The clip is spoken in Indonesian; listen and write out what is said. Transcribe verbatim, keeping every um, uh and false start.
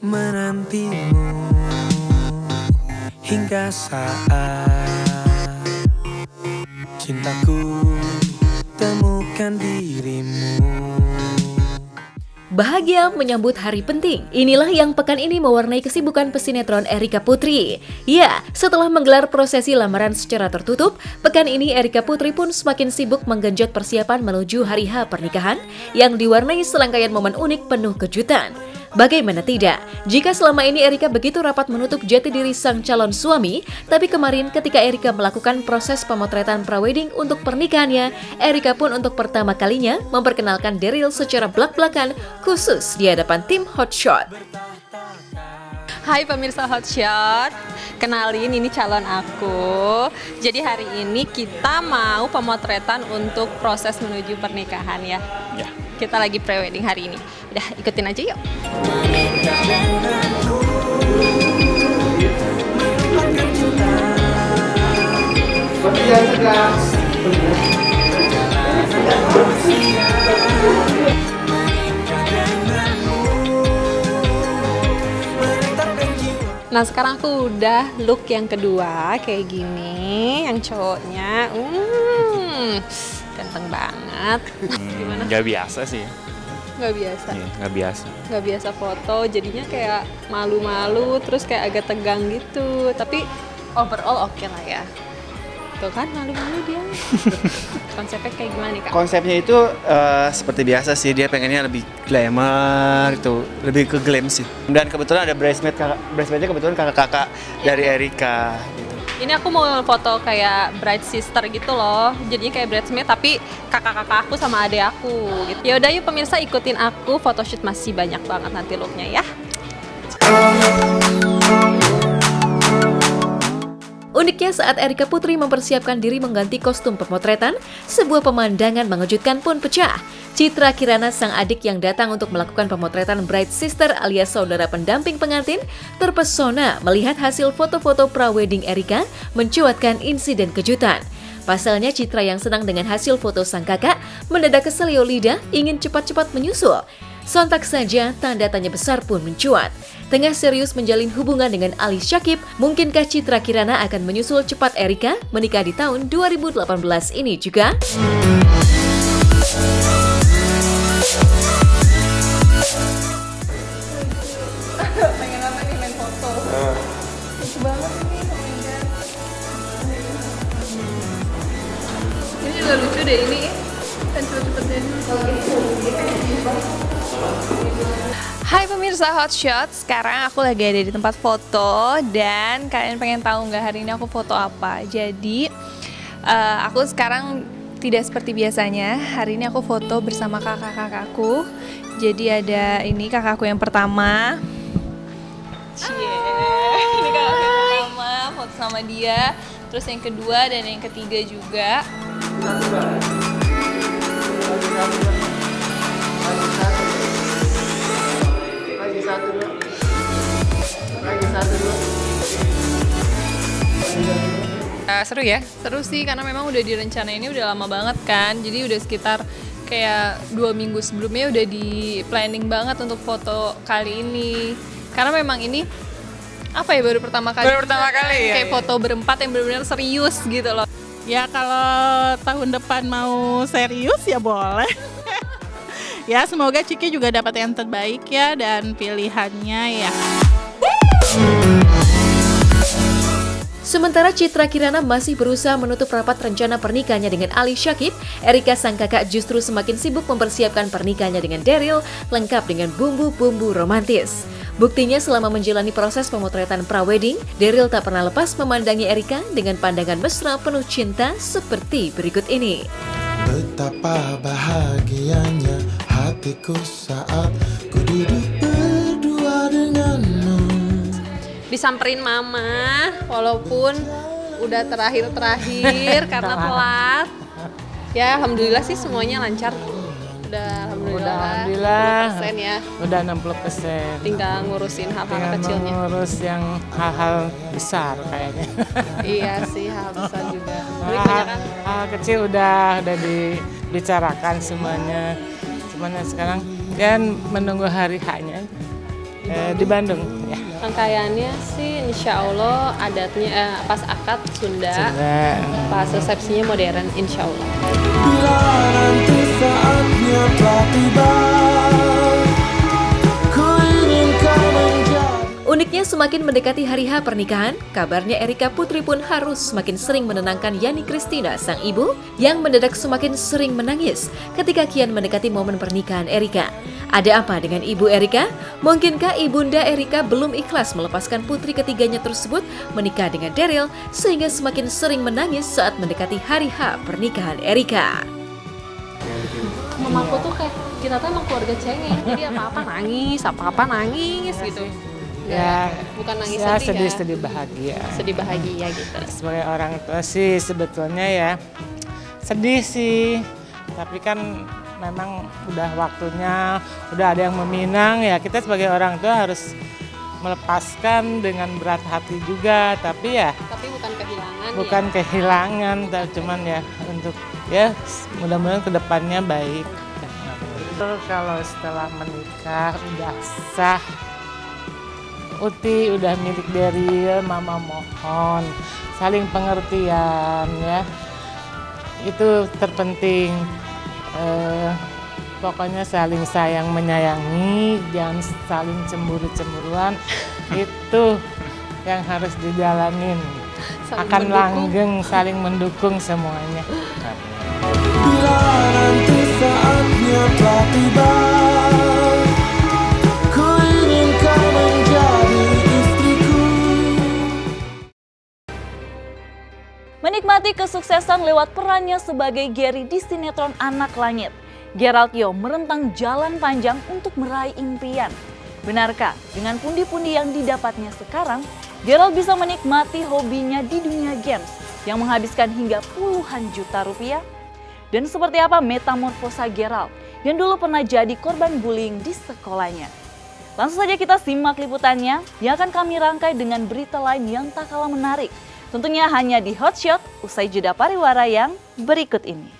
menantimu hingga saat cintaku temukan dirimu. Bahagia menyambut hari penting. Inilah yang pekan ini mewarnai kesibukan pesinetron Erika Putri. Ya, setelah menggelar prosesi lamaran secara tertutup, pekan ini Erika Putri pun semakin sibuk menggenjot persiapan menuju hari H pernikahan yang diwarnai serangkaian momen unik penuh kejutan. Bagaimana tidak, jika selama ini Erika begitu rapat menutup jati diri sang calon suami, tapi kemarin ketika Erika melakukan proses pemotretan prawedding untuk pernikahannya, Erika pun untuk pertama kalinya memperkenalkan Daryl secara belak-belakan khusus di hadapan tim Hotshot. Hai pemirsa Hotshot, kenalin ini calon aku. Jadi hari ini kita mau pemotretan untuk proses menuju pernikahan ya. Ya. Kita lagi pre-wedding hari ini. Udah ikutin aja yuk. Nah sekarang aku udah look yang kedua kayak gini, yang cowoknya, hmm, ganteng banget. Hmm, gak biasa sih. Nggak biasa. Iya, nggak biasa. Nggak biasa foto, jadinya kayak malu-malu, terus kayak agak tegang gitu. Tapi overall oke lah ya. Tuh kan malu-malu dia. Konsepnya kayak gimana nih Kak? Konsepnya itu uh, seperti biasa sih, dia pengennya lebih glamour gitu, lebih ke glam sih. Dan kebetulan ada bridesmaid, bridesmaidnya kebetulan kakak-kakak dari Erika gitu. Ini aku mau foto kayak bride sister gitu loh, jadinya kayak bridesmaid tapi kakak-kakak aku sama adik aku gitu. Ya udah yuk pemirsa ikutin aku, photoshoot masih banyak banget nanti looknya ya. Uniknya saat Erika Putri mempersiapkan diri mengganti kostum pemotretan, sebuah pemandangan mengejutkan pun pecah. Citra Kirana, sang adik yang datang untuk melakukan pemotretan bride sister alias saudara pendamping pengantin, terpesona melihat hasil foto-foto pra-wedding Erika mencuatkan insiden kejutan. Pasalnya Citra yang senang dengan hasil foto sang kakak mendadak keselio lidah ingin cepat-cepat menyusul. Sontak saja tanda tanya besar pun mencuat. Tengah serius menjalin hubungan dengan Ali Syakib, mungkinkah Citra Kirana akan menyusul cepat Erika menikah di tahun dua ribu delapan belas ini juga? Pengen apa nih main foto? Lucu banget ini, oh my god. Ini juga lucu deh ini. Kan cepet-cepet deh. Hai pemirsa Hotshot, sekarang aku lagi ada di tempat foto dan kalian pengen tahu nggak hari ini aku foto apa? Jadi uh, aku sekarang tidak seperti biasanya. Hari ini aku foto bersama kakak-kakakku. Jadi ada ini kakakku yang pertama. Cie, ini kakakku yang pertama, foto sama dia. Terus yang kedua dan yang ketiga juga. Lagi satu dulu. Lagi satu dulu. Uh, seru ya? Seru sih karena memang udah direncanain ini udah lama banget kan. Jadi udah sekitar kayak dua minggu sebelumnya udah di planning banget untuk foto kali ini. Karena memang ini apa ya baru pertama kali. Baru pertama kali ya. Kayak foto berempat yang benar-benar serius gitu loh. Ya kalau tahun depan mau serius ya boleh. Ya semoga Ciki juga dapat yang terbaik ya dan pilihannya ya. Sementara Citra Kirana masih berusaha menutup rapat rencana pernikahannya dengan Ali Syakib, Erika sang kakak justru semakin sibuk mempersiapkan pernikahannya dengan Daryl, lengkap dengan bumbu-bumbu romantis. Buktinya selama menjalani proses pemotretan pra-wedding, Daryl tak pernah lepas memandangi Erika dengan pandangan mesra penuh cinta seperti berikut ini. Betapa bahagianya hatiku saat ku duduk berdua denganmu. Disamperin mama walaupun udah terakhir-terakhir karena telat. Ya alhamdulillah sih semuanya lancar. Udah alhamdulillah. Udah alhamdulillah. enam puluh persen ya. Udah enam puluh persen. Tinggal ngurusin hal-hal Tinggal kecilnya. ngurus yang hal-hal besar kayaknya. Iya sih hal besar juga. Tapi Hal, kebanyakan hal kecil udah udah dibicarakan semuanya. Semuanya sekarang dan menunggu hari H-nya. di Eh, di Bandung. Ya. Rangkaiannya sih insya Allah adatnya eh, pas akad Sunda, Sunda. pas resepsinya modern insya Allah. Bila nanti saatnya telah tiba, ku ingin kau menjadi. Uniknya semakin mendekati hari H pernikahan, kabarnya Erika Putri pun harus semakin sering menenangkan Yani Christina, sang ibu, yang mendadak semakin sering menangis ketika kian mendekati momen pernikahan Erika. Ada apa dengan ibu Erika? Mungkinkah ibunda Erika belum ikhlas melepaskan putri ketiganya tersebut menikah dengan Daryl sehingga semakin sering menangis saat mendekati hari H pernikahan Erika? Mamaku tuh kayak kita tuh emang keluarga cengeng, jadi apa-apa nangis, apa-apa nangis gitu. Ya, Bukan nangis ya, sedih, sedih, ya. sedih bahagia. Sedih bahagia gitu. Sebagai orang tua sih sebetulnya ya sedih sih, tapi kan memang udah waktunya, udah ada yang meminang ya, kita sebagai orang tua harus melepaskan dengan berat hati juga, tapi ya Tapi bukan kehilangan bukan ya. kehilangan, tapi cuman ya untuk ya mudah-mudahan kedepannya baik. Kalau setelah menikah udah sah, Uti udah milik Daryl, mama mohon saling pengertian ya, itu terpenting. Eh, pokoknya saling sayang menyayangi, jangan saling cemburu-cemburuan. Itu yang harus dijalanin. Saling Akan mendukung. langgeng, saling mendukung semuanya. Bila nanti saatnya telah tiba, ku ingin kau menjadi istriku. Menikmati kesuksesan lewat perannya sebagai Gary di sinetron Anak Langit, Gerald Yo merentang jalan panjang untuk meraih impian. Benarkah dengan pundi-pundi yang didapatnya sekarang, Gerald bisa menikmati hobinya di dunia games yang menghabiskan hingga puluhan juta rupiah? Dan seperti apa metamorfosa Gerald yang dulu pernah jadi korban bullying di sekolahnya? Langsung saja kita simak liputannya yang akan kami rangkai dengan berita lain yang tak kalah menarik. Tentunya hanya di Hotshot usai jeda pariwara yang berikut ini.